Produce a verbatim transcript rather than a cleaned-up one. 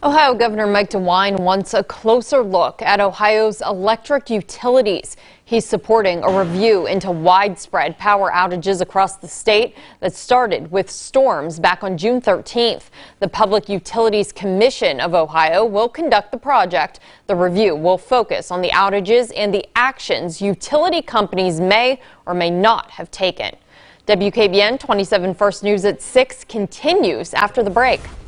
Ohio Governor Mike DeWine wants a closer look at Ohio's electric utilities. He's supporting a review into widespread power outages across the state that started with storms back on June thirteenth. The Public Utilities Commission of Ohio will conduct the project. The review will focus on the outages and the actions utility companies may or may not have taken. W K B N twenty-seven First News at six continues after the break.